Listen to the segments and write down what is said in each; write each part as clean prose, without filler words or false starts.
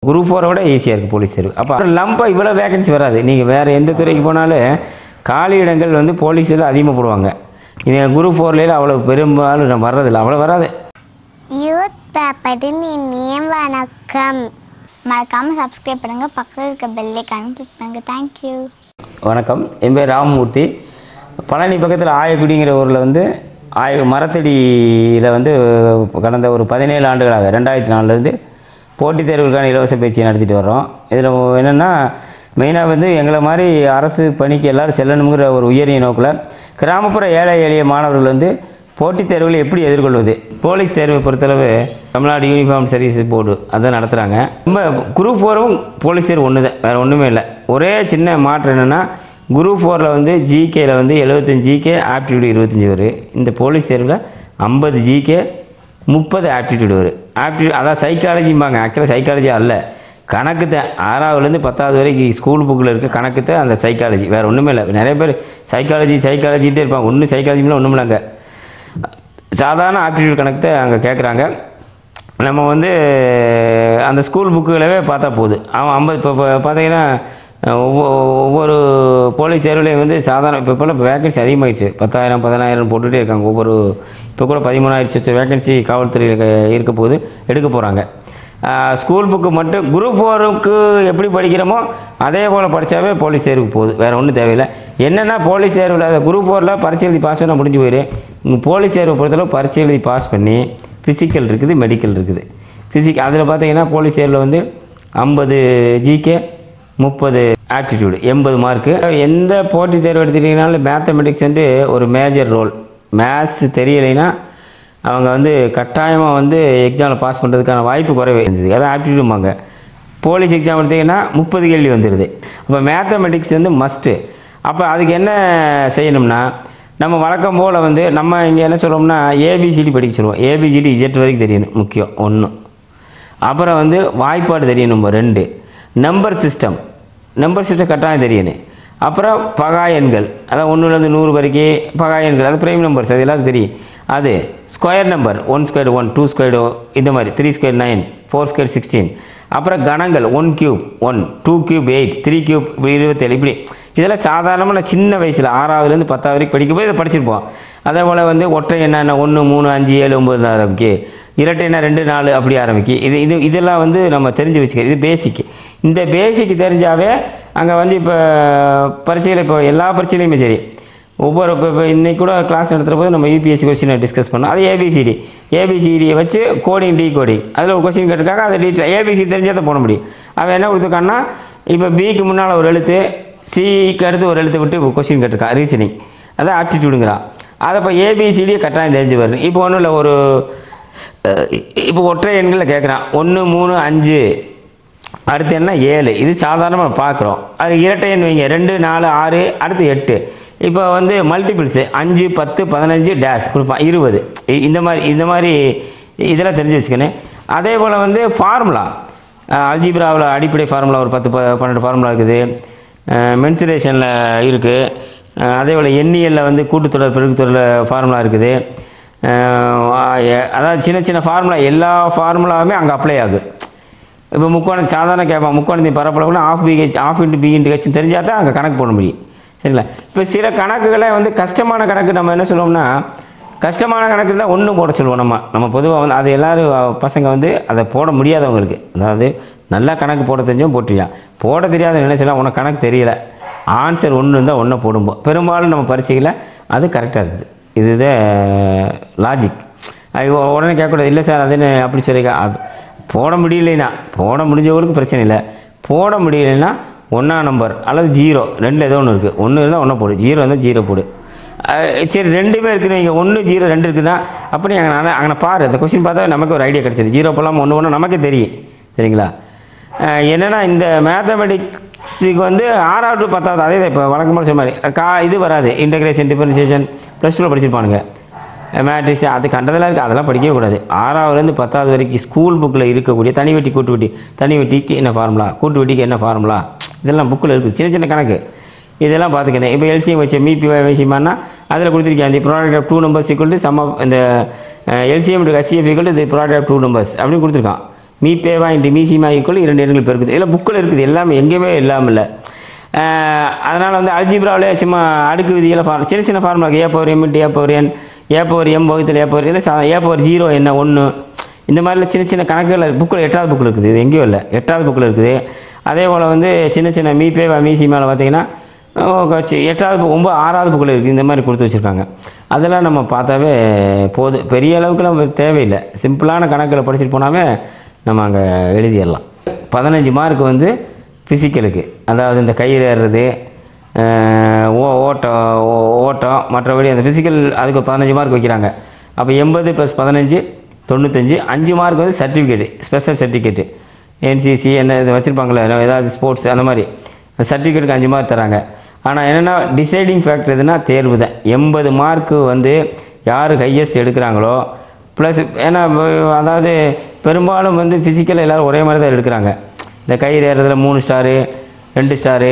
Group 4 விட ஈஸியாக இருக்குது போலீஸ் தேர்வு. அப்போ லம்பாக இவ்வளோ வேகன்சி வராது. நீங்கள் வேறு எந்த துறைக்கு போனாலும் காலி இடங்கள் வந்து போலீஸில் அதிகமாக போடுவாங்க. இது குரூப் 4 அவ்வளோ பெரும்பாலும் வர்றதில்லை, அவ்வளோ வராது. யூத் பேப்பரின் இனிய வணக்கம். மறக்காமல் சப்ஸ்கிரைப் பண்ணுங்கள், பக்கத்தில் இருக்க பெல் ஐகானை கிளிக் பண்ணுங்கள். தேங்க்யூ. வணக்கம், என் பேர் ராமமூர்த்தி. பழனி பக்கத்தில் ஆயக்குடிங்கிற ஊரில் வந்து மரத்தடியில் வந்து கடந்த ஒரு 17 ஆண்டுகளாக 2004 போட்டித் தேர்வுகளுக்கான இலவச பயிற்சியை நடத்திட்டு வர்றோம். இதில் என்னென்னா மெயினாக வந்து எங்களை மாதிரி அரசு பணிக்கு எல்லோரும் செல்லணுங்கிற ஒரு உயரிய நோக்கில் கிராமப்புற ஏழை எளிய மாணவர்கள் வந்து போட்டித் தேர்வுகளை எப்படி எதிர்கொள்வது, போலீஸ் தேர்வை பொறுத்தளவு தமிழ்நாடு யூனிஃபார்ம் சர்வீஸ் போர்டு அதை நடத்துகிறாங்க. ரொம்ப குரூப் 4ம் போலீஸ் தேர்வு ஒன்று தான், வேறு ஒன்றுமே இல்லை. ஒரே சின்ன மாற்றம் என்னென்னா குரூப் 4 வந்து ஜிகேயில் வந்து 75 ஜிகே, ஆப்டிடியூடு 25 வரும். இந்த போலீஸ் தேர்வில் 50 ஜிகே 30 ஆப்டிடியூடு வரும். ஆப்டிடியூட் அதான் சைக்காலஜிம்பாங்க, ஆக்சுவலாக சைக்காலஜி அல்ல, கணக்கு தான். 6ஆவதுலேருந்து 10ஆவது வரைக்கும் ஸ்கூல் புக்கில் இருக்க கணக்கு தான் அந்த சைக்காலஜி, வேறு ஒன்றுமே இல்லை. நிறைய பேர் சைக்காலஜின்ட்டே இருப்பாங்க, ஒன்றும் சைக்காலஜிலாம் ஒன்றும் இல்லைங்க. சாதாரண ஆப்டிடியூட் கணக்கு தான் அங்கே கேட்குறாங்க. நம்ம வந்து அந்த ஸ்கூல் புக்குகளவே பார்த்தா போகுது. அவன் 50 இப்போ பார்த்தீங்கன்னா ஒவ்வொரு போலீஸ் தேர்வுலையும் வந்து சாதாரண இப்போல்லாம் வேகன்சி அதிகமாகிடுச்சு. 10,000 15,000 போட்டுகிட்டே இருக்காங்க. இப்போ கூட 13,000 வேகன்சி காவல்துறையில் இருக்க போது எடுக்க போகிறாங்க. ஸ்கூல் புக்கு மட்டும் குரூப் 4க்கு எப்படி படிக்கிறோமோ அதே போல் படித்தாவே போலீஸ் தேர்வுக்கு போகுது, வேறு ஒன்றும் தேவையில்லை. என்னென்னா போலீஸ் தேர்வில் அதை குரூப் 4 பரீட்சை எழுதி பாஸ் பண்ணால் முடிஞ்சு போயிடு. போலீஸ் தேர்வை பொறுத்தளவு பரீட்சை எழுதி பாஸ் பண்ணி ஃபிசிக்கல் இருக்குது, மெடிக்கல் இருக்குது. அதில் பார்த்தீங்கன்னா போலீஸ் தேர்வில் வந்து 50 ஜிகே 30 ஆப்டிடியூடு 80 மார்க்கு. எந்த போட்டித் தேர்வு எடுத்துக்கிட்டிங்கனாலும் மேத்தமெட்டிக்ஸ் வந்து ஒரு மேஜர் ரோல். மேத்ஸ் தெரியலைன்னா அவங்க வந்து கட்டாயமாக வந்து எக்ஸாமில் பாஸ் பண்ணுறதுக்கான வாய்ப்பு குறைவே இருந்தது. அதான் ஆப்டிடியூடும்பாங்க. போலீஸ் எக்ஸாம் எடுத்திங்கன்னா 30 கேள்வி வந்துடுது. அப்போ மேத்தமெட்டிக்ஸ் வந்து மஸ்ட்டு. அப்போ அதுக்கு என்ன செய்யணும்னா நம்ம வழக்கம் போல் வந்து நம்ம இங்கே என்ன சொல்கிறோம்னா ஏபிசிடி படிக்க சொல்லுவோம். ஏபிசிடி இஜெட் வரைக்கும் தெரியணும், முக்கியம் 1. அப்புறம் வந்து வாய்ப்பாடு தெரியணும் 2. நம்பர் சிஸ்டம் கட்டாயம் தெரியணும். அப்புறம் பகா எண்கள், அதான் 1லேருந்து 100 வரைக்கும் பகா எண்கள், அது பிரைம் நம்பர்ஸ், அது எல்லாத்துக்கும் தெரியும். அது ஸ்கொயர் நம்பர் 1 ஸ்கொயர் 1, 2 ஸ்கொயர் இந்த மாதிரி, 3 ஸ்கொயர் 9, 4 ஸ்கொயர் 16. அப்புறம் கணங்கள் 1 கியூப் 1, 2 கியூப் 8, 3 கியூப் 27. இப்படி இதெல்லாம் சாதாரணமாக சின்ன வயசில் 6ஆவதுலேருந்து 10ஆவது வரைக்கும் படிக்கும்போது இதை படிச்சிருப்போம். அதே போல் வந்து ஒற்றை என்ன 1 3 5 7 9 ஆரம்பிக்கு, இரட்டை என்ன 2 4 அப்படி ஆரம்பிக்கு. இதெல்லாம் வந்து நம்ம தெரிஞ்சு வச்சுக்க, இது பேசிக்கு. இந்த பேசிக்கு தெரிஞ்சாவே அங்கே வந்து இப்போ பரீட்சையில் இப்போ எல்லா பரீட்சையிலையுமே சரி, ஒவ்வொரு இப்போ இன்றைக்கி கூட கிளாஸ் நடத்துகிற போது நம்ம யூபிஎஸ்சி கொஸ்டினை டிஸ்கஸ் பண்ணோம். அது ஏபிசிடியை வச்சு கோடிங் டீகோடிங் அதில் ஒரு கொஸ்டின் கேட்டிருக்காங்க. அதை டீட்டெயில் ஏபிசி தெரிஞ்சால் தான் போட முடியும். அவன் என்ன கொடுத்துருக்கான்னா இப்போ பிக்கு முன்னால் ஒரு எழுத்து, சிக்கு அடுத்து ஒரு எழுத்து விட்டு கொஸ்டின் கேட்டிருக்கான், ரீசனிங், அதான் ஆப்டிடியூடுங்கிறான். அதை இப்போ ஏபிசிடியை கட்டாயம் தெரிஞ்சு வருது. இப்போ ஒன்றும் இல்லை, இப்போ ஒற்றை எண்களில் கேட்குறான் 1 3 5 அடுத்து என்ன 7. இது சாதாரணமாக பார்க்குறோம். அது இரட்டை எண் வைங்க 2 4 6 அடுத்து 8. இப்போ வந்து மல்டிபிள்ஸு 5 10 15 டேஷ் கொடுப்பான் 20. இந்த மாதிரி இதெல்லாம் தெரிஞ்சு வச்சுக்கணும். அதே போல் வந்து ஃபார்முலா அல்ஜிப்ராவில் அடிப்படை ஃபார்முலா ஒரு 10 12 ஃபார்முலா இருக்குது. மென்சுரேஷனில் இருக்குது. அதே போல் எண்ணியலில் வந்து கூட்டுத்தொடர் பெருக்குத்தொடரில் ஃபார்முலா இருக்குது. அதாவது சின்ன சின்ன ஃபார்முலா, எல்லா ஃபார்முலாவுமே அங்கே அப்ளை ஆகுது. இப்போ முக்கோணம் சாதாரண கேட்பான், முக்கோணத்தின் பரப்பளவுனா ஆஃப் இன்ட்டு பி இன்ட்டு ஹெச்னு தெரிஞ்சால் தான் அங்கே கணக்கு போட முடியும். சரிங்களா? இப்போ சில கணக்குகளை வந்து கஷ்டமான கணக்கு நம்ம என்ன சொல்லுவோம்னா, கஷ்டமான கணக்கு தான் ஒன்றும் போட சொல்லுவோம். நம்ம பொதுவாக வந்து அது எல்லோரும் பசங்க வந்து அதை போட முடியாதவங்களுக்கு, அதாவது நல்லா கணக்கு போட தெரிஞ்சோம் போட்டுவியா, போட தெரியாத என்ன சொல்லலாம், உனக்கு கணக்கு தெரியலை, ஆன்சர் 1 இருந்தால் 1 போடும்போம். பெரும்பாலும் நம்ம பரீட்சையில் அது கரெக்டாக இருக்குது. இதுதான் லாஜிக். உடனே கேட்கக்கூடாது, இல்லை சார் அதுன்னு அப்படி சொல்லிக்க. போட முடியலைன்னா, போட முடிஞ்சவங்களுக்கு பிரச்சனை இல்லை. போட முடியலைன்னா 1ஆம் நம்பர் அல்லது 0 2 ஏதோ ஒன்று இருக்குது. 1 இருந்தால் 1 போடு, 0 இருந்தால் 0 போடு. சரி 2மே இருக்குது, நீங்கள் 1 0 2 இருக்குதுன்னா அப்படி அங்கே பாரு, அந்த கொஸ்டின் பார்த்தா நமக்கு ஒரு ஐடியா கிடச்சிது. 0 போடலாம் 1 1 நமக்கே தெரியும். சரிங்களா? என்னென்னா இந்த மேத்தமெட்டிக்ஸுக்கு வந்து 6வது 10வது அதே தான் இப்போ வழக்கமாக சொன்ன மாதிரி இது வராது. Integration differentiation +2 படிச்சிருப்பானுங்க. மேட்ரிக்ஸ் அது கண்டதெல்லாம் இருக்குது, அதெல்லாம் படிக்கவே கூடாது. 6ஆவதுலேருந்து 10ஆவது வரைக்கும் ஸ்கூல் புக்கில் இருக்கக்கூடிய தனி வெட்டி கூட்டு வெட்டி, தனி வெட்டிக்கு என்ன ஃபார்முலா, கூட்டு வெட்டிக்கு என்ன ஃபார்முலா, இதெல்லாம் புக்கில் இருக்குது. சின்ன சின்ன கணக்கு இதெல்லாம் பார்த்துக்கணும். இப்போ எல்சிஎம் வச்சு மீபி வைசியமானா அதில் கொடுத்துருக்கேன். The product of 2 numbers equal to sum of இந்த LCM HCF equal to the product of 2 numbers அப்படின்னு கொடுத்துருக்கான். மீபேவா இன்ட்டு மீசிமா ஈக்குவல் 2 எண்கள் பெருக்குது. இதில் புக்கில் இருக்குது எல்லாமே, எங்கேயுமே இல்லாமல் இல்லை. அதனால் வந்து அல்ஜிப்ராவிலே சும்மா அடுக்கு விதிகளை சின்ன சின்ன formula A power M into A power N, A power M வகுத்தில் ஏ பவர் இல்லை, ஏ பவர் 0 என்ன 1, இந்த மாதிரிலாம் சின்ன சின்ன கணக்குகள் புக்கில் 8வது புக்கில் இருக்குது. இது எங்கேயும் இல்லை, 8வது புக்கில் இருக்குது. அதே போல் வந்து சின்ன சின்ன மீபேவா மீசிமாவில் பார்த்தீங்கன்னா 8வது 6வது புக்கில் இருக்குது. இந்த மாதிரி கொடுத்து வச்சுருக்காங்க. அதெல்லாம் நம்ம பார்த்தாவே போதும், பெரிய அளவுக்கு நம்ம தேவையில்லை. சிம்பிளான கணக்கில் படிச்சுட்டு போனாவே நம்ம அங்கே எழுதிடலாம். 15 மார்க் வந்து ஃபிசிக்கலுக்கு, அதாவது இந்த கையில் ஏறுறது, ஓட்டம் மற்றபடி அந்த ஃபிசிக்கல் அதுக்கு 15 மார்க் வைக்கிறாங்க. அப்போ 80 + 15 95. 5 மார்க் வந்து சர்டிஃபிகேட்டு, ஸ்பெஷல் சர்டிஃபிகேட்டு, என்சிசி என்ன இது வச்சுருப்பாங்களே ஏதாவது ஸ்போர்ட்ஸ் அந்த மாதிரி சர்டிஃபிகேட்டுக்கு 5 மார்க் தராங்க. ஆனால் என்னென்னா டிசைடிங் ஃபேக்டர் எதுனா தேர்வு தான். 80 மார்க்கு வந்து யார் ஹையஸ்ட் எடுக்கிறாங்களோ ப்ளஸ், ஏன்னா அதாவது பெரும்பாலும் வந்து ஃபிசிக்கல் எல்லோரும் ஒரே மாதிரி தான் எடுக்கிறாங்க. இந்த கயிறு ஏறதுல 3 ஸ்டாரு 2 ஸ்டாரு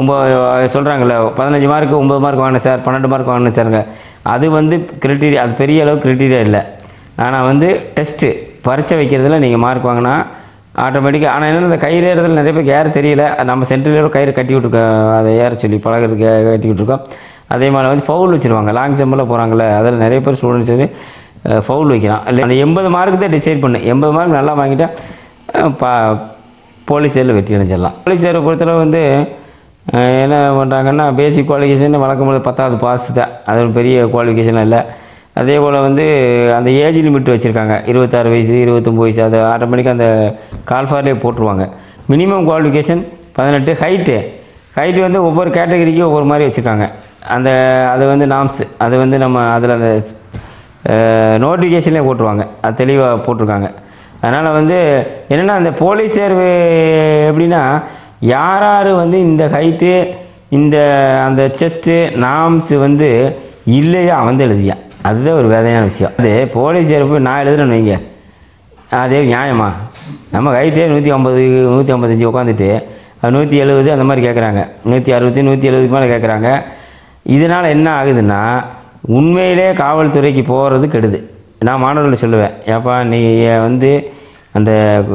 9 சொல்கிறாங்களே, 15 மார்க்கு 9 மார்க் வாங்கினேன் சார், 12 மார்க் வாங்கினேன் சாருங்க. அது வந்து க்ரைட்டீரியா, அது பெரிய அளவுக்கு க்ரைட்டீரியா இல்லை. ஆனால் வந்து டெஸ்ட்டு பரீட்சை வைக்கிறதுல நீங்கள் மார்க் வாங்கினா ஆட்டோமேட்டிக்காக. ஆனால் என்னென்ன இந்த கயிறு ஏறதில் நிறைய பேருக்கு ஏற தெரியல. நம்ம சென்டரில் கயிறு கட்டி விட்ருக்கோம், அதை ஏற சொல்லி பழகிறதுக்கு கட்டி விட்ருக்கோம். அதே மாதிரி வந்து ஃபவுல் வச்சுருவாங்க, லாங் ஜம்பில் போகிறாங்களே, அதில் நிறைய பேர் ஸ்டூடெண்ட்ஸ் வந்து ஃபவுல் வைக்கிறான். இல்லை அந்த 80 மார்க்கு தான் டிசைட் பண்ணு. 80 மார்க் நல்லா வாங்கிட்டால் போலீஸ் தேர்வில் வெற்றி அடைஞ்சிடலாம். போலீஸ் தேர்வை பொறுத்தளவு வந்து என்ன பண்ணுறாங்கன்னா, பேசிக் குவாலிஃபிகேஷன் வழக்கம் போது 10வது பாஸ் தான், அது ஒரு பெரிய குவாலிஃபிகேஷன் இல்லை. அதே போல் வந்து அந்த ஏஜ் லிமிட் வச்சுருக்காங்க, 26 வயசு 29 வயசு, அது ஆட்டோமேட்டிக்காக அந்த கால்ஃபார்லேயே போட்டுருவாங்க. Minimum qualification 18. ஹைட்டு வந்து ஒவ்வொரு கேட்டகரிக்கும் ஒவ்வொரு மாதிரி வச்சுருக்காங்க. அது வந்து நாம்ஸ், அது வந்து நம்ம அதில் அந்த நோட்டிஃபிகேஷன்லேயே போட்டுருவாங்க, அது தெளிவாக போட்டிருக்காங்க. அதனால் வந்து என்னென்னா அந்த போலீஸ் தேர்வு எப்படின்னா, யார் வந்து இந்த ஹைட்டு இந்த அந்த செஸ்ட்டு நாம்ஸு வந்து இல்லையா அவன் எழுதியா, அதுதான் ஒரு வேதனையான விஷயம். அது போலீஸ் தேர்வு நான் எழுதுறேன்னு வைங்க, அதே நியாயமா? நம்ம ஹைட்டே 150 155 உட்காந்துட்டு அது 170 அந்த மாதிரி கேட்குறாங்க, 160 170 மேலே கேட்குறாங்க. இதனால் என்ன ஆகுதுன்னா, உண்மையிலே காவல்துறைக்கு போகிறது கெடுது. நான் மாணவர்களை சொல்லுவேன், ஏப்பா நீ வந்து அந்த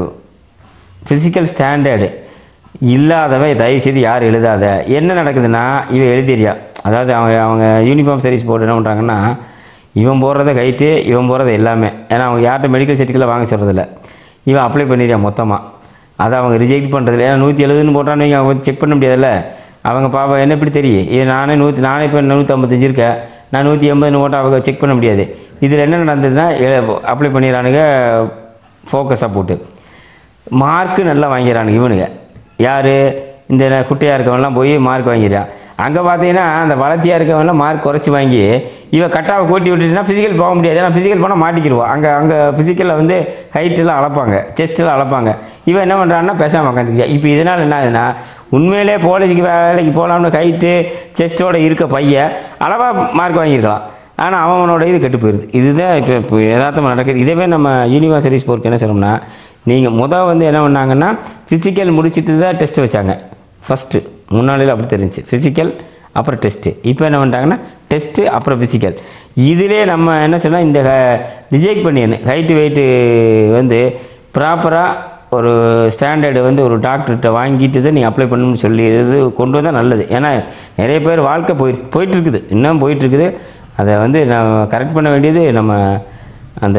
ஃபிசிக்கல் ஸ்டாண்டர்டு இல்லாதவன் தயவுசெய்து யார் எழுதாத. என்ன நடக்குதுன்னா, இவன் எழுதிறியா, அதாவது அவங்க யூனிஃபார்ம் சர்வீஸ் போர்டு என்ன பண்ணுறாங்கன்னா, இவன் போடுறத ஹைட்டு இவன் போடுறது எல்லாமே, ஏன்னா அவங்க யார்கிட்ட மெடிக்கல் சர்டிஃபிகேட்டில் வாங்க சொல்கிறதில்ல, இவன் அப்ளை பண்ணிடுறியா மொத்தமாக, அதை அவங்க ரிஜெக்ட் பண்ணுறதில்ல. ஏன்னா 170 போட்டான்னு அவங்க செக் பண்ண முடியாதுல்ல. அவங்க பாப்பா என்ன இப்படி தெரியும், இது நானே இப்போ 155 இருக்கேன், நான் 180 ஓட்ட அவங்க செக் பண்ண முடியாது. இதில் என்ன நடந்ததுன்னா, அப்ளை பண்ணிடுறானுங்க ஃபோக்கஸாக போட்டு, மார்க்கு நல்லா வாங்கிறானுங்க இவனுங்க. யார் இந்த குட்டையாக இருக்கவன்லாம் போய் மார்க் வாங்கிடுறான். அங்கே பார்த்தீங்கன்னா அந்த வளர்த்தியாக இருக்கவன்லாம் மார்க் குறைச்சி வாங்கி இவன் கட்டாவை கூட்டி விட்டுட்டுனா ஃபிசிக்கல் போக முடியாது. ஏன்னா ஃபிசிக்கல் போனால் மாட்டிக்கிடுவான். அங்கே ஃபிசிக்கலில் வந்து ஹைட்டெல்லாம் அளப்பாங்க, செஸ்ட்டெல்லாம் அளப்பாங்க. இவன் என்ன பண்ணுறான்னா பேசாமல் உட்காந்துக்கியா. இப்போ இதனால் என்ன ஆகுதுன்னா, உண்மையிலே போலீஸுக்கு வேலைக்கு போகலாம்னு ஹைட்டு செஸ்ட்டோட இருக்க பையன் அளவாக மார்க் வாங்கியிருக்கலாம், ஆனால் அவனோட இது கெட்டு போயிடுது. இதுதான் இப்போ யதார்த்தமாக நடக்குது. இதே நம்ம யூனிவர்சிட்டி ஸ்போர்ட்க்கு என்ன சொல்லணும்னா, நீங்கள் வந்து என்ன பண்ணாங்கன்னா, ஃபிசிக்கல் முடிச்சுட்டு தான் டெஸ்ட்டு வச்சாங்க ஃபஸ்ட்டு. முன்னாளில் அப்படி தெரிஞ்சு ஃபிசிக்கல் அப்புறம் டெஸ்ட்டு. இப்போ என்ன பண்ணிட்டாங்கன்னா, டெஸ்ட்டு அப்புறம் ஃபிசிக்கல். இதிலே நம்ம என்ன சொன்னால், இந்த ரிஜெக்ட் பண்ணிடணும். ஹைட்டு வெயிட்டு வந்து ப்ராப்பராக ஒரு ஸ்டாண்டர்டு வந்து ஒரு டாக்டர்கிட்ட வாங்கிட்டு தான் நீங்கள் அப்ளை பண்ணணும்னு சொல்லி இது கொண்டு வந்தால் நல்லது. ஏன்னா நிறைய பேர் வாழ்க்கை போயிட்டுருக்குது, இன்னும் போயிட்டுருக்குது. அதை வந்து நான் கரெக்ட் பண்ண வேண்டியது நம்ம அந்த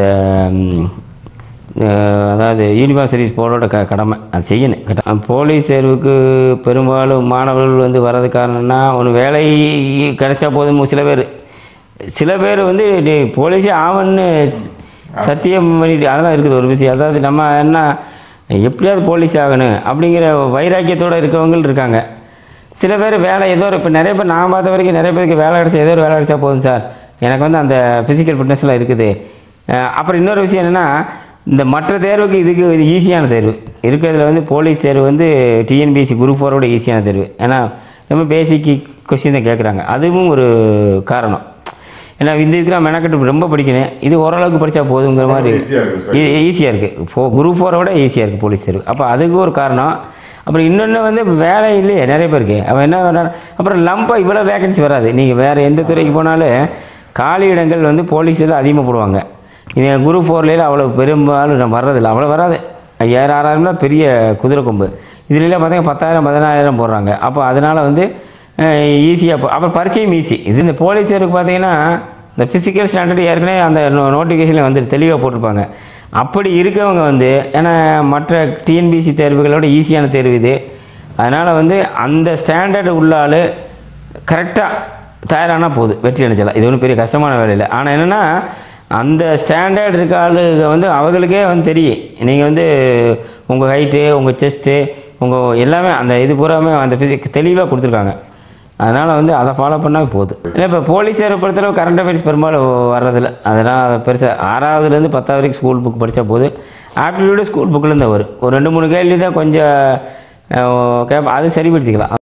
அதாவது யூனிவர்சிட்டி போர்டோட கடமை, அது செய்யணும். போலீஸ் தேர்வுக்கு பெரும்பாலும் மாணவர்கள் வந்து வர்றது காரணம்னா, ஒன்று வேலை கிடைச்சா போதும். சில பேர் வந்து போலீஸே ஆவன்னு சத்தியம் பண்ணிட்டு அதெல்லாம் இருக்குது ஒரு விஷயம். அதாவது நம்ம என்ன எப்படியாவது போலீஸ் ஆகணும் அப்படிங்கிற வைராக்கியத்தோடு இருக்கவங்க இருக்காங்க. சில பேர் வேலை ஏதோ இப்போ நிறைய பேர் நான் பார்த்த வரைக்கும் நிறைய பேருக்கு வேலை கிடைச்சா ஏதோ ஒரு வேலை கிடைச்சா போதும் சார், எனக்கு வந்து அந்த ஃபிசிக்கல் ஃபிட்னஸ்லாம் இருக்குது. அப்புறம் இன்னொரு விஷயம் என்னென்னா, இந்த மற்ற தேர்வுக்கு இதுக்கு இது ஈஸியான தேர்வு இருக்கிறதுல வந்து போலீஸ் தேர்வு வந்து டிஎன்பிஎஸ்சி குரூப் 4 ஈஸியான தேர்வு. ஏன்னா ரொம்ப பேசிக் கொஸ்டின் தான் கேட்குறாங்க, அதுவும் ஒரு காரணம். ஏன்னா இந்த இதுக்கு நான் மெனக்கட்டு ரொம்ப படிக்கணும், இது ஓரளவுக்கு படித்தா போதுங்கிற மாதிரி ஈஸியாக இருக்குது. குரூப் 4 ஈஸியாக இருக்குது போலீஸ் தேர்வு. அப்போ அதுக்கு ஒரு காரணம். அப்புறம் இன்னொன்று வந்து வேலை இல்லையே நிறைய பேருக்கு. அவன் என்ன வேணாலும் அப்புறம் லம்பாக இவ்வளோ வேகன்சி வராது. நீங்கள் வேறு எந்த துறைக்கு போனாலும் காலி இடங்கள் வந்து போலீஸில் அதிகமாக போடுவாங்க. இது குரூப் 4 அவ்வளோ பெரும்பாலும் வர்றதில்லை, அவ்வளோ வராது. 5000 6000 தான் பெரிய குதிரை கொம்பு. இதுலலாம் பார்த்தீங்கன்னா 10,000 15,000 போடுறாங்க. அப்போ அதனால் வந்து ஈஸியாக அப்புறம் பரீட்சையும் ஈஸி. இது இந்த போலீஸ் தேர்வுக்கு பார்த்தீங்கன்னா இந்த ஃபிசிக்கல் ஸ்டாண்டர்டு ஏற்கனவே அந்த நோட்டிஃபிகேஷனில் வந்து தெளிவாக போட்டிருப்பாங்க. அப்படி இருக்கவங்க வந்து ஏன்னா மற்ற டிஎன்பிசி தேர்வுகளோட ஈஸியான தேர்வு இது. அதனால் வந்து அந்த ஸ்டாண்டர்டு உள்ள ஆள் கரெக்டாக தயாரானால் போகுது, வெற்றி அடைஞ்சலாம். இது ஒன்றும் பெரிய கஷ்டமான வேலை இல்லை. ஆனால் என்னென்னா அந்த ஸ்டாண்டர்ட் இருக்க ஆளுங்க வந்து அவங்களுக்கே வந்து தெரியும். நீங்கள் வந்து உங்கள் ஹைட்டு, உங்கள் செஸ்ட்டு, உங்கள் எல்லாமே அந்த இது பூராமே அந்த தெளிவாக கொடுத்துருக்காங்க. அதனால் வந்து அதை ஃபாலோ பண்ணால் போதும். இல்லை இப்போ போலீஸ் தேர்வு பொறுத்தளவு கரண்ட் அஃபேர்ஸ் பெரும்பாலும் வர்றதில்ல. அதெல்லாம் பெருசாக 6வதுலேருந்து 10வது வரைக்கும் ஸ்கூல் புக் படித்தா போதும். ஆப்டிடியூடு ஸ்கூல் புக்கில் தான் வரும். ஒரு 2 3 கேள்வி தான் கொஞ்சம் அது சரிப்படுத்திக்கலாம்.